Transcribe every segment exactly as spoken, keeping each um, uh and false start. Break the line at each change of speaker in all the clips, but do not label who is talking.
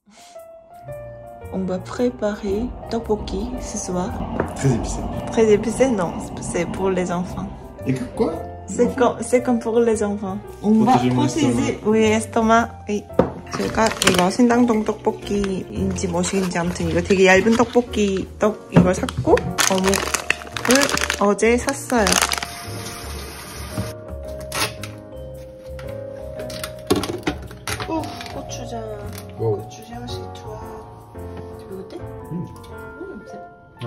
On va préparer tteokbokki ce soir.
Très épicé.
Très épicé, non, c'est pour les enfants.
Et quoi?
C'est comme, c'est comme pour les enfants. On va protéger, oui, l'estomac. Oui. 제가 이거 신당동 떡볶이인지 뭐시인지 아무튼 이거 되게 얇은 떡볶이 떡 이걸 샀고 어묵을 어제 샀어요. 오, 고추장.
Wow.
고추장 chez toi. Tu veux goûter?
Mmh.
Mmh, c'est...
Non.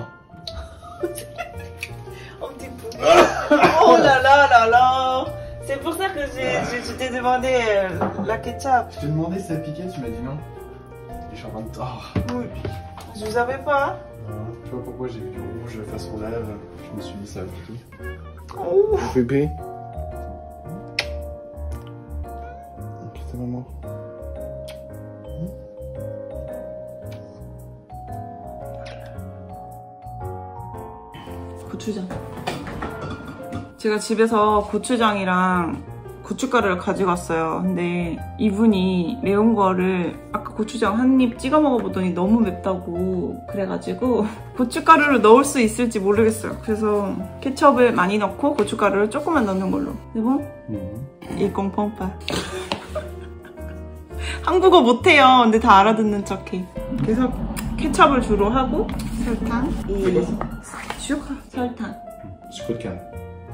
Un petit peu. Oh là là là là. C'est pour ça que je t'ai demandé euh, la ketchup.
Je t'ai demandé si ça piquait, tu m'as dit non. Et je suis en train de... Oh.
Oui. Je vous savais pas.
Euh, je sais pas pourquoi j'ai vu du rouge face aux lèvres. Je me suis dit ça va piquer.
Oh.
Bébé. Ok, c'est maman.
고추장. 제가 집에서 고추장이랑 고춧가루를 가져갔어요. 근데 이분이 매운 거를 아까 고추장 한 입 찍어 먹어보더니 너무 맵다고 그래가지고 고춧가루를 넣을 수 있을지 모르겠어요. 그래서 케첩을 많이 넣고 고춧가루를 조금만 넣는 걸로. 여보? 일공펑파. 한국어 못해요. 근데 다 알아듣는 척해. 그래서 케첩을 주로 하고 설탕, 이 슈크, 설탕.
Sucre de canne.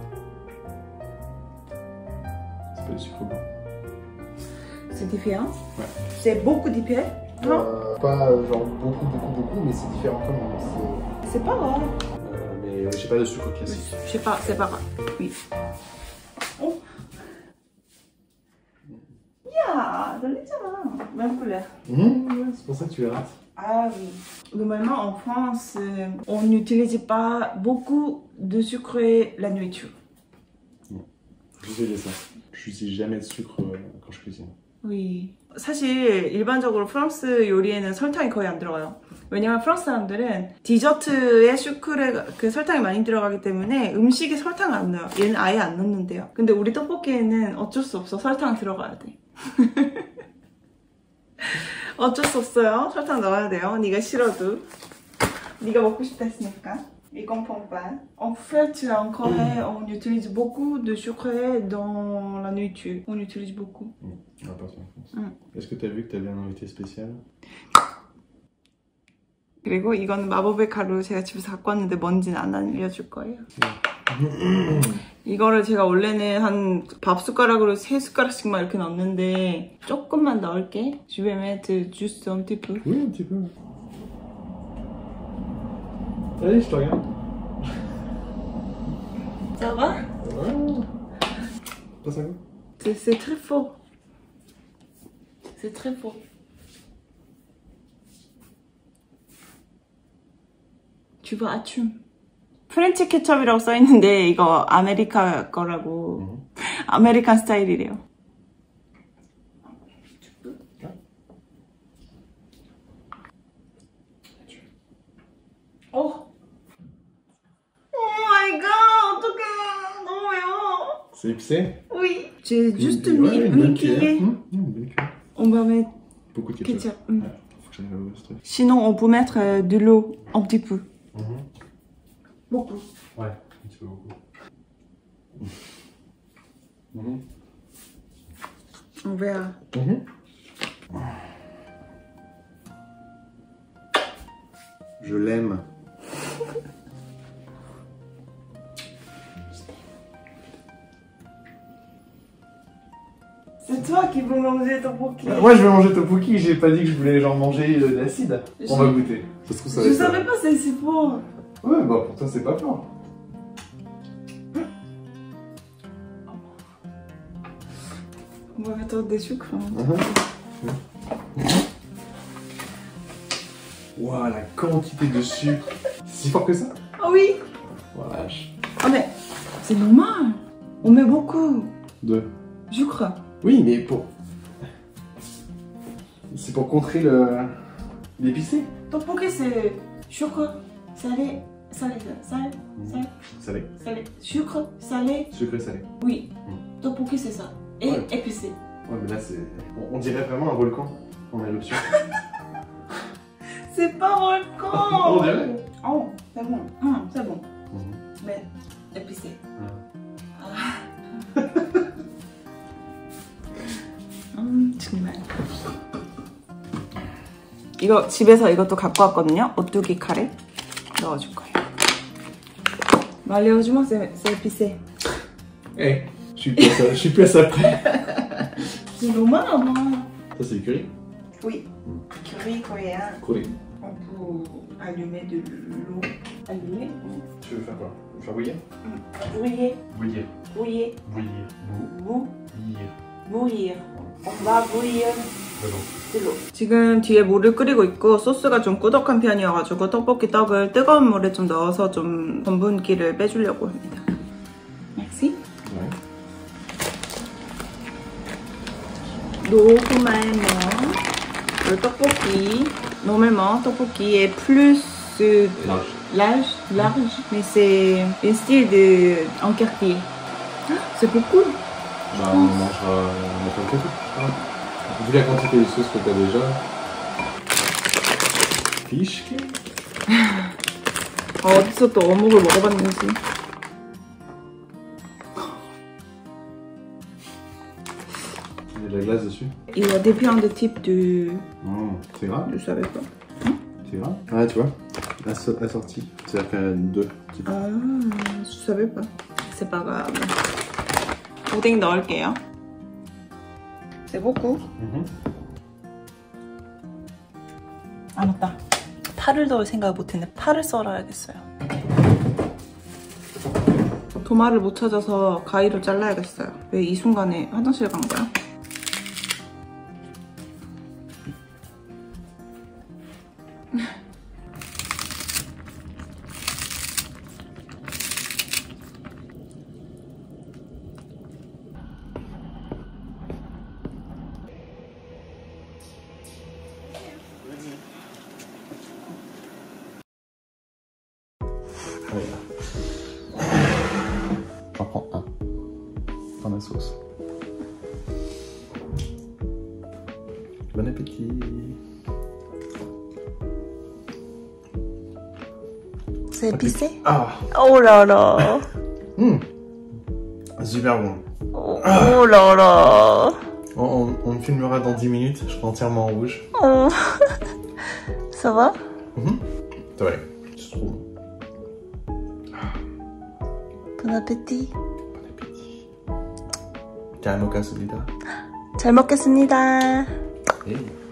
C'est pas du sucre blanc.
C'est différent?
Ouais.
C'est beaucoup différent? Non?
Euh, pas euh, genre beaucoup, beaucoup, beaucoup, mais c'est différent quand même.
C'est pas grave.
Euh, mais euh, j'ai pas de sucre classique.
Je sais pas, c'est pas grave. Oui. Oh! Ya, jolí잖아. Même couleur.
Mmh, c'est pour ça que tu les rates.
Ah oui. Normalement, en France, euh, on n'utilise pas beaucoup de sucre la nourriture.
Non. Je fais ça. Je n'utilise jamais de sucre euh, quand je cuisine.
Oui. 사실 일반적으로 프랑스 요리에는 설탕이 거의 안 들어가요. 왜냐면 프랑스 사람들은 디저트에 슈크레 그 설탕이 많이 들어가기 때문에 음식에 설탕을 안 넣어요. 얘는 아예 안 넣는데요. 근데 우리 떡볶이에는 어쩔 수 없어. 설탕 들어가야 돼. 어쩔 수 없어요. 설탕 넣어야 돼요. 네가 싫어도. 네가 먹고 싶다 했으니까. Ils comprennent pas. En fait, en Corée, on utilise beaucoup de sucre dans la nourriture. On utilise beaucoup.
Mmh. On va partir en France.
Mmh.
Est-ce que tu as vu que tu avais un invité spécial?
그리고 이건 마법의 가루 제가 집에서 갖고 왔는데 뭔지는 안 알려줄 거예요. 이거를 제가 원래는 한 밥 숟가락으로 세 숟가락씩만 이렇게 넣는데 조금만 넣을게. Je vais mettre juste un petit peu.
Oui, un petit peu. Allez, je te regarde.
Ça va?
Ouais. Passe un coup.
C'est très fort. C'est très fort. Tu vois, attume. 프렌치 케첩이라고 써있는데 이거 아메리카 거라고. 음. 아메리칸 스타일이래요. 어. Oh my god, 어떡해. 너무 매워.
C'est épicé?
Oui. J'ai juste
une,
mis
ouais,
une, une
cuillère.
cuillère.
Mmh, une bonne cuillère.
On va mettre
beaucoup de ketchup.
ketchup. Mmh.
Ouais, faut que j'aille au ce truc.
Sinon, on peut mettre euh, de l'eau un petit peu.
Mmh.
Beaucoup.
Ouais, un petit peu beaucoup. Mmh.
On verra.
Mmh. Je l'aime.
C'est toi qui veux manger ton tteokbokki.
Euh, moi je vais manger tteokbokki, j'ai pas dit que je voulais genre manger de l'acide. On va goûter. Ça se trouve, ça va
je
être
savais
ça.
pas c'est si fort.
Ouais, bah pour toi c'est pas fort.
On va mettre des sucres.
Waouh, la quantité de sucre. C'est si fort que ça?
Ah oui.
Wesh.
Ah mais c'est normal. On met beaucoup.
De
Sucre.
Oui, mais pour... C'est pour contrer le... l'épicé.
Tteokbokki c'est sucre, salé, salé, salé, salé,
Salé.
salé. Sucre, salé.
Sucré salé.
Oui.
Mm.
Tteokbokki c'est ça. Et
Ouais.
épicé.
Ouais, mais là c'est... On, on dirait vraiment un volcan en éruption.
C'est pas volcan.
On dirait.
Oh, c'est bon. Hum, c'est bon.
Mhm.
Mais épicé.
음.
음, 정말. 이거 집에서 이것도 갖고 왔거든요. 오뚜기 카레 넣어줄 거예요. Malheureusement, c'est épicé.
Hey, je suis plus à ça, je suis plus à ça près.
C'est normal, hein?
Ça c'est du curry.
Oui. Curry coréen.
Curry.
On peut allumer de l'eau. Allumer?
Tu veux faire quoi? Faire bouillir?
Bouillir.
Bouillir.
Bouillir.
Bouillir.
Bouillir.
Bouillir.
bouillir. On va bouillir
De l'eau.
de l'eau. 지금 뒤에 물을 끓이고 있고 소스가 좀 꾸덕한 편이어가지고 떡볶이 떡을 뜨거운 물에 좀 넣어서 좀 전분기를 빼주려고 합니다. Merci.
Ouais.
Normalement, le tteokbokki, normalement, tteokbokki est plus euh,
Large.
large, large, mais c'est un style de en quartier. C'est beaucoup.
Bah, on mangera on mettra le café. Ah. Vu la quantité de sauce que t'as déjà. Fiche.
어디서 또 어묵을 먹어봤는지.
Il y a de la glace dessus.
Il y a des plein de types de...
Oh, c'est grave.
Je savais pas.
C'est grave. Ah, tu vois, Asso- assorti. C'est-à-dire qu'il y en a deux types.
아, je savais pas. C'est pas grave. 오뎅 넣을게요. C'est beaucoup.
Mhm.
아 맞다. 파를 넣을 생각을 못했네. 파를 썰어야겠어요. 도마를 못 찾아서 가위로 잘라야겠어요. 왜 이 순간에 화장실 간 거야?
J'en prends un. Dans la sauce. Bon appétit.
C'est épicé?
Ah,
Oh là là.
mmh. Super bon.
Oh, oh là là.
On, on, on me filmera dans dix minutes, je serai entièrement en rouge.
Oh. Ça va?
Mmh. Ouais, c'est trop bon.
Bon appétit.
Bon appétit. 잘 먹겠습니다.
잘 먹겠습니다.
예.